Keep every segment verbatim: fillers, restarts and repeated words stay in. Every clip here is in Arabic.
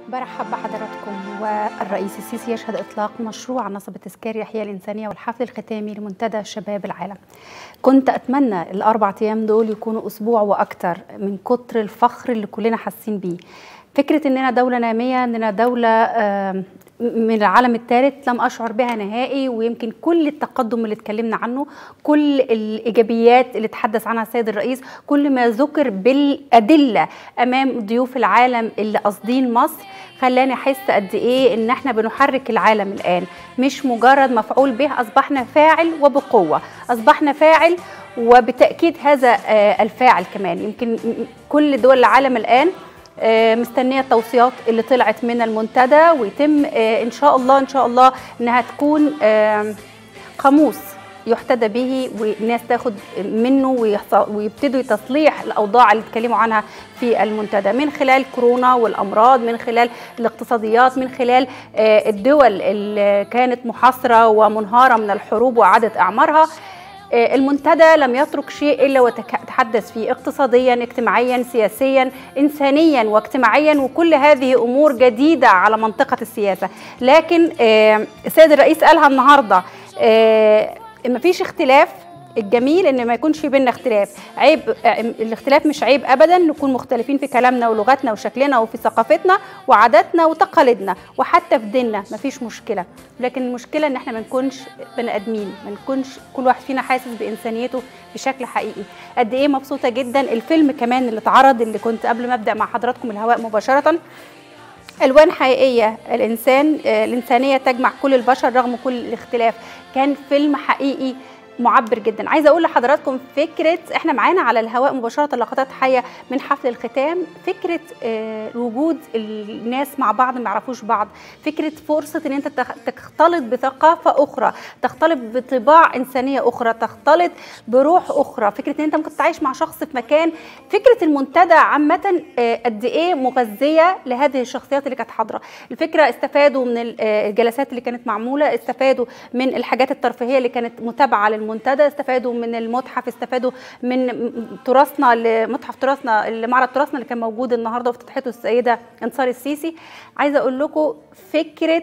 برحب بحضراتكم. والرئيس السيسي يشهد إطلاق مشروع نصب التذكار يحيى الإنسانية والحفل الختامي لمنتدى شباب العالم. كنت أتمنى الأربع أيام دول يكونوا أسبوع وأكتر من كتر الفخر اللي كلنا حاسين بيه. فكرة إننا دولة نامية، إننا دولة من العالم الثالث لم أشعر بها نهائي، ويمكن كل التقدم اللي اتكلمنا عنه، كل الإيجابيات اللي تحدث عنها السيد الرئيس، كل ما ذكر بالأدلة أمام ضيوف العالم اللي قاصدين مصر، خلاني أحس قد إيه إن إحنا بنحرك العالم الآن، مش مجرد مفعول به، أصبحنا فاعل وبقوة، أصبحنا فاعل وبتأكيد هذا الفاعل كمان. يمكن كل دول العالم الآن مستنيه التوصيات اللي طلعت من المنتدى، ويتم ان شاء الله ان شاء الله انها تكون قاموس يحتذى به والناس تاخد منه ويبتدوا تصليح الاوضاع اللي اتكلموا عنها في المنتدى، من خلال كورونا والامراض، من خلال الاقتصاديات، من خلال الدول اللي كانت محاصره ومنهاره من الحروب واعاده اعمارها. المنتدى لم يترك شيء إلا وتحدث فيه اقتصاديا، اجتماعيا، سياسيا، إنسانيا واجتماعيا، وكل هذه أمور جديدة على منطقة السياسة. لكن السيد الرئيس قالها النهاردة، مفيش اختلاف، الجميل ان ما يكونش في بيننا اختلاف. عيب الاختلاف مش عيب ابدا، نكون مختلفين في كلامنا ولغتنا وشكلنا وفي ثقافتنا وعاداتنا وتقاليدنا وحتى في ديننا، مفيش مشكله. لكن المشكله ان احنا ما نكونش بني ادمين، ما نكونش كل واحد فينا حاسس بانسانيته بشكل حقيقي. قد ايه مبسوطه جدا الفيلم كمان اللي اتعرض، اللي كنت قبل ما ابدا مع حضراتكم الهواء مباشره، ألوان حقيقية، الإنسان الإنسانية تجمع كل البشر رغم كل الاختلاف. كان فيلم حقيقي معبر جدا. عايزه اقول لحضراتكم فكره، احنا معانا على الهواء مباشره لقطات حيه من حفل الختام، فكره آه وجود الناس مع بعض ما يعرفوش بعض، فكره فرصه ان انت تختلط بثقافه اخرى، تختلط بطباع انسانيه اخرى، تختلط بروح اخرى، فكره ان انت ممكن تعيش مع شخص في مكان. فكره المنتدى عامه آه قد ايه مغذيه لهذه الشخصيات اللي كانت حاضره. الفكره استفادوا من الجلسات اللي كانت معموله، استفادوا من الحاجات الترفيهيه اللي كانت متابعه للمنتدى، استفادوا من المتحف، استفادوا من تراثنا، لمتحف تراثنا، لمعرض تراثنا اللي كان موجود النهارده وافتتحته السيده انتصار السيسي. عايزه اقول لكم فكره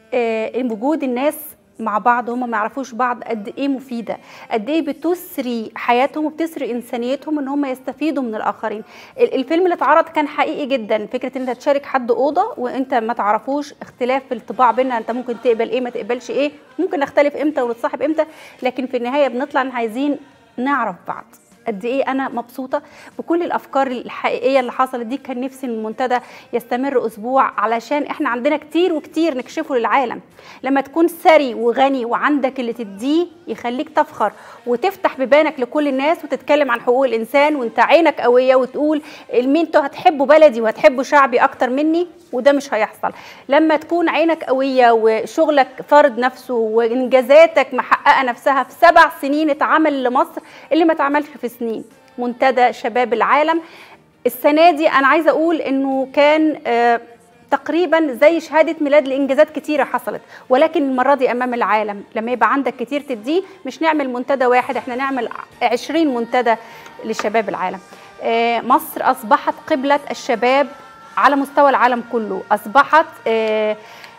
آه وجود الناس مع بعض هم ما يعرفوش بعض قد ايه مفيده، قد ايه بتسري حياتهم وبتسري انسانيتهم ان هم يستفيدوا من الاخرين. الفيلم اللي اتعرض كان حقيقي جدا، فكره ان انت تشارك حد اوضه وانت ما تعرفوش، اختلاف في الطباع بيننا، انت ممكن تقبل ايه ما تقبلش ايه، ممكن نختلف امتى ونتصاحب امتى، لكن في النهايه بنطلع عايزين نعرف بعض. قد ايه انا مبسوطه بكل الافكار الحقيقيه اللي حصلت دي. كان نفسي المنتدى يستمر اسبوع علشان احنا عندنا كتير وكتير نكشفه للعالم. لما تكون ثري وغني وعندك اللي تديه يخليك تفخر وتفتح بيبانك لكل الناس وتتكلم عن حقوق الانسان وانت عينك قويه وتقول المين انتوا هتحبوا بلدي وهتحبوا شعبي اكتر مني، وده مش هيحصل. لما تكون عينك قويه وشغلك فارض نفسه وانجازاتك محققه نفسها في سبع سنين اتعمل لمصر اللي ما اتعملش في سنين. منتدى شباب العالم السنه دي انا عايزه اقول انه كان آه تقريبا زي شهاده ميلاد لانجازات كتيره حصلت، ولكن المره دي امام العالم. لما يبقى عندك كتير تديه، مش نعمل منتدى واحد، احنا نعمل عشرين منتدى لشباب العالم. آه مصر اصبحت قبله الشباب على مستوى العالم كله، اصبحت آه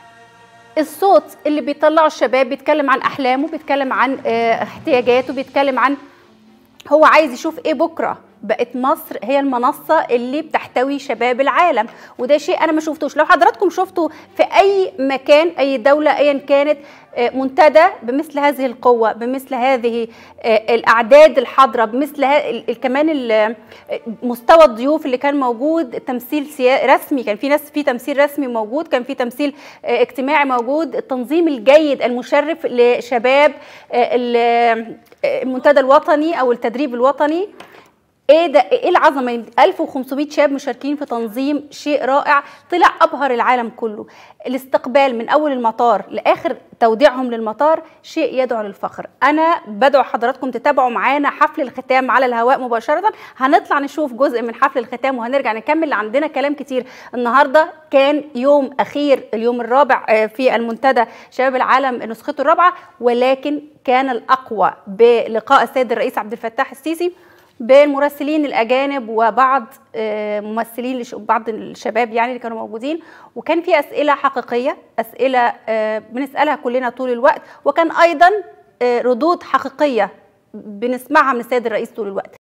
الصوت اللي بيطلعه الشباب بيتكلم عن احلامه، بيتكلم عن آه احتياجاته، بيتكلم عن هو عايز يشوف ايه بكره. بقت مصر هي المنصه اللي بتحتوي شباب العالم، وده شيء انا ما شفتوش. لو حضراتكم شفتوا في اي مكان، اي دوله ايا كانت، منتدى بمثل هذه القوه، بمثل هذه الاعداد الحاضره، بمثل كمان مستوى الضيوف اللي كان موجود، تمثيل رسمي، كان في ناس في تمثيل رسمي موجود، كان في تمثيل اجتماعي موجود، التنظيم الجيد المشرف لشباب المنتدى الوطني او التدريب الوطني. ايه ده، ايه العظمه! ألف وخمسمائة شاب مشاركين في تنظيم، شيء رائع، طلع ابهر العالم كله. الاستقبال من اول المطار لاخر توديعهم للمطار شيء يدعو للفخر. انا بدعو حضراتكم تتابعوا معانا حفل الختام على الهواء مباشره، هنطلع نشوف جزء من حفل الختام وهنرجع نكمل، عندنا كلام كتير. النهارده كان يوم اخير، اليوم الرابع في المنتدى شباب العالم نسخته الرابعه، ولكن كان الاقوى بلقاء السيد الرئيس عبد الفتاح السيسي بالمراسلين الاجانب وبعض ممثلين بعض الشباب يعني اللي كانوا موجودين، وكان في اسئله حقيقيه، اسئله بنسالها كلنا طول الوقت، وكان ايضا ردود حقيقيه بنسمعها من السيد الرئيس طول الوقت.